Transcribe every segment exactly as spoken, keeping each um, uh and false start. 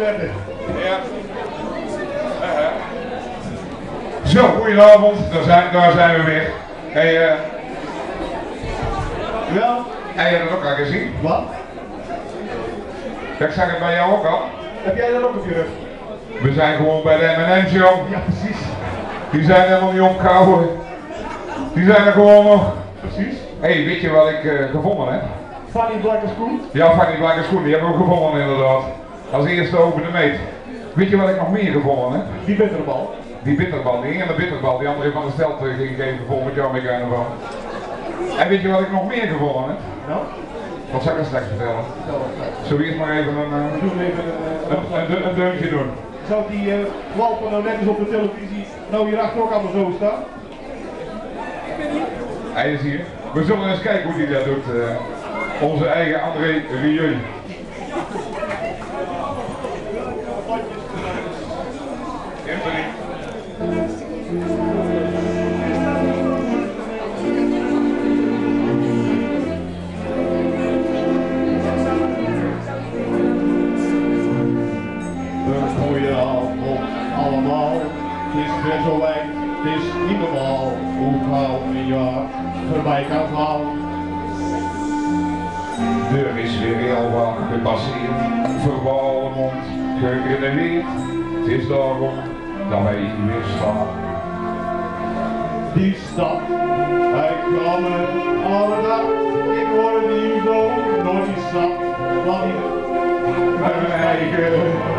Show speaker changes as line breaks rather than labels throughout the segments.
zetten.
Ja. Uh, zo, goedenavond, daar zijn, daar zijn we weer. Hey, uh...
Wel?
Heb jij dat ook al gezien?
Wat?
Ik zag het bij jou ook al.
Heb jij dat ook op je rug?
We zijn gewoon bij de M en M's, joh.
Ja, precies.
Die zijn helemaal niet opgehouden. Die zijn er gewoon nog.
Precies.
Hé, hey, weet je wat ik uh, gevonden heb?
Fanny Blakke Schoen?
Ja, Fanny Blakke Schoen, die hebben we ook gevonden inderdaad. Als eerste over de meet. Weet je wat ik nog meer gevonden heb?
Die bitterbal.
Die bitterbal, die ene bitterbal, die andere van de stel ging geven vol met jou mee carnaval. En weet je wat ik nog meer gevonden heb?
Nou?
Wat zal ik er straks vertellen? Zullen we eerst maar even een, uh,
Doe even een,
een, een, een, een deuntje doen?
Zou die uh, walpen nou net eens op de televisie nou hierachter ook allemaal zo staan?
Hij is hier. We zullen eens kijken hoe hij dat doet. Uh, onze eigen André Rieu. Anthony.
Goedenavond allemaal, het is weer zo wijd, het is niet normaal hoe gauw een jaar voorbij kan gaan.
Er is weer heel wat gepasseerd, Verwalmond, gerenoveerd. Het is daarom dat wij hier weer staan.
Die stad, hij kwam er alle dag, ik word hier zo door die stad, van die
Mijn eigen.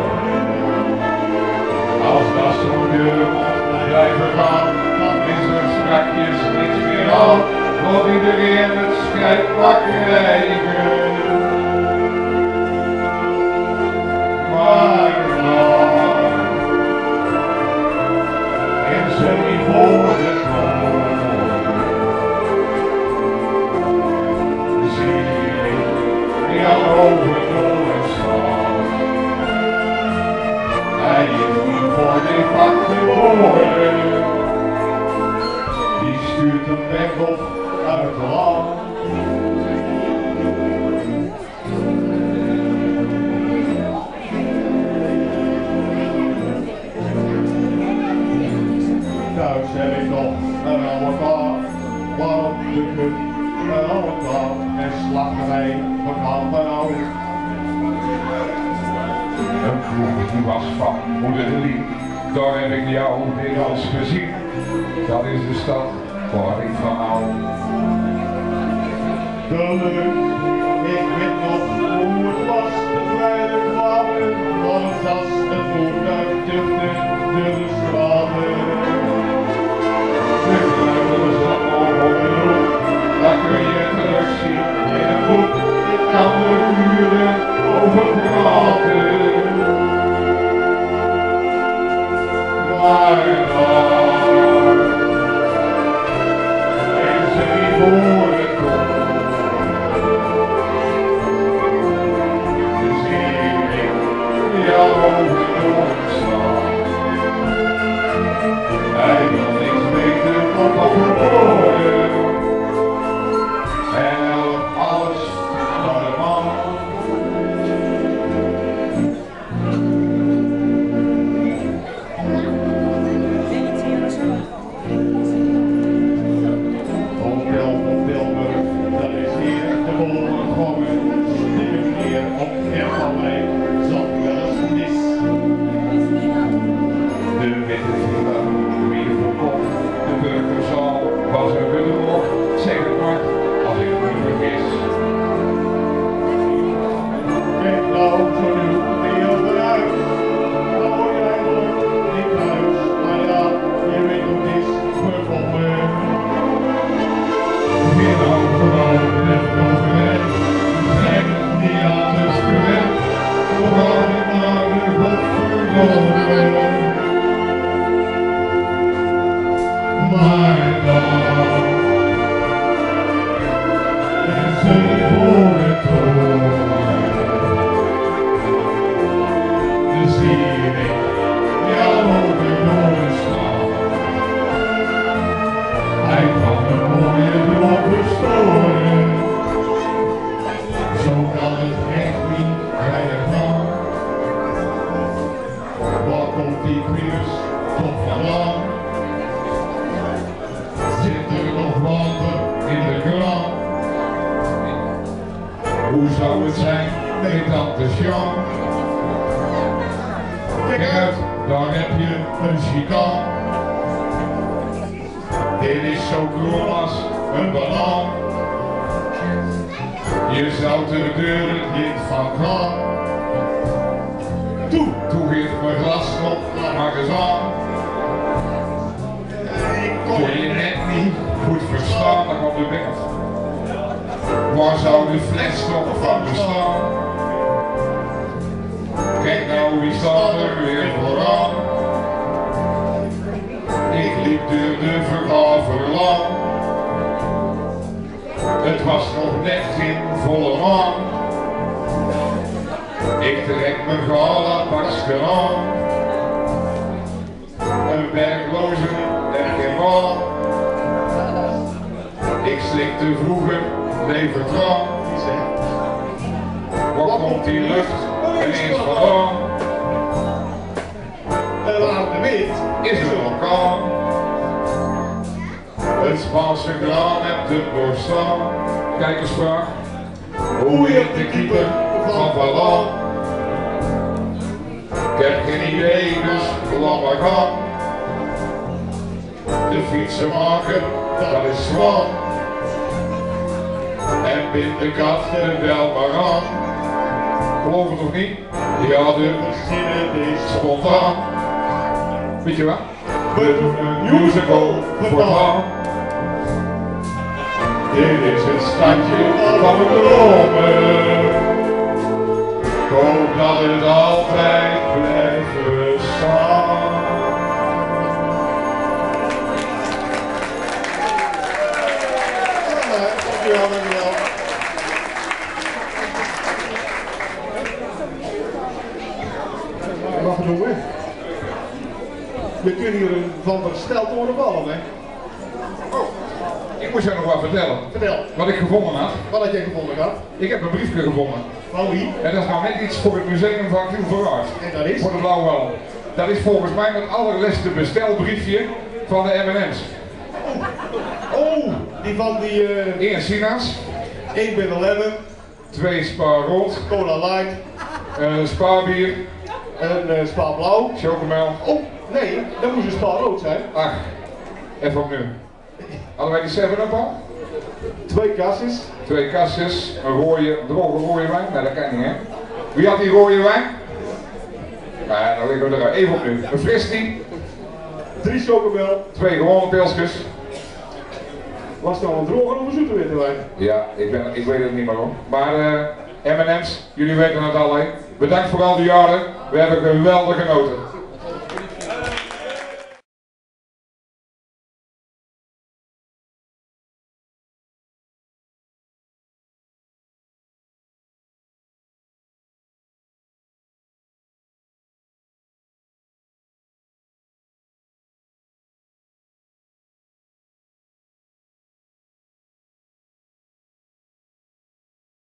Als dat zo deur blijven gaan, dan is er strakjes niks meer aan, voor iedereen het schrijfpak krijgen. Maar dan is er niet voor de toren. Zie ik jou overdoen staan. Hij is niet voor dit vak geboren. Die stuurt een bek op uit het land. Thuis heb ik nog een oude kaart, waarop de kut, een oude kaart en slaggerij van handen oud. Een kroeg die was van moeder lief, daar heb ik jou dikwijls gezien. Dat is de stad waar ik van hou.
De lucht, ik weet nog hoe het was, de vrije kwamen van het gas, het voertuig tufte door de straten.
De kleuters van op de roep, daar kun je terugzien in een boek. Ik kan er uren over praten. Maar dan is er niet voor de toren. Dus zie ik jou overdoen staan. zou het zijn met tante Jean? Kijk uit, daar heb je een gigant. Dit is zo krom als een banaan. Je zou de deur niet van gaan. Toe, toe geef mijn glas op, maak eens aan. Ik kon je net niet goed verstaan, dan kwam de bengel. Waar zou de fles toch van bestaan? Kijk nou, wie staat er weer vooraan? Ik liep door de vergaver lang. Het was nog net geen volle maan. Ik trek mijn gala pakje aan. Een werkloze en geen baan. Ik slikte vroeger levertraan. Waar komt die lucht ineens vandaan?
En laat de wind
Is er een orkaan? Het Spaanse graan hebt het doorstaan. Kijkersvraag. Hoe heet de keeper van Valland? Ik heb geen idee, dus laat maar gaan. De fietsenmaker, dat is Swan. En bind de kat de bel maar aan. Geloof het of niet? Ja, de
zinnen is
spontaan. Weet je wat? We doen een musical voortaan. Dit is het stadje van mijn dromen. Ik hoop dat het altijd blijft bestaan.
Dankjewel, dankjewel. Wat doen we? We kunnen hier een van versteld horen ballen, hè?
Oh, ik moest jou nog wat vertellen.
Vertel,
Wat ik gevonden had.
wat had jij gevonden gehad?
Ik heb een briefje gevonden.
Van wie?
En dat is nou net iets voor het museum van Kilverraad.
En dat is?
Voor de Blauwhelm. Dat is volgens mij het allerlaatste bestelbriefje van de M en M's.
Oh, die van die uh,
Eén Sina's,
één Bill eleven,
twee Spa Rood,
Cola Light,
uh, Spa bier,
een uh, Spa Blauw.
Chocomel.
Oh, nee, dat moest een Spa Rood zijn.
Ach, even opnieuw. Hadden wij die seven up al?
Twee kasses.
Twee kastjes, een rode, droge rode wijn. Nee, dat kan niet, hè? Wie had die rode wijn? Nou, dan liggen we eruit. Even opnieuw. Een fristie,
Drie chocomel.
twee gewone pilsjes.
Was het nou een droge of een zoete witte wijn?
Ja, ik, ben, ik weet het niet meer hoor. Maar uh, M en M's, jullie weten het al, hè? Bedankt voor al die jaren. We hebben geweldig genoten.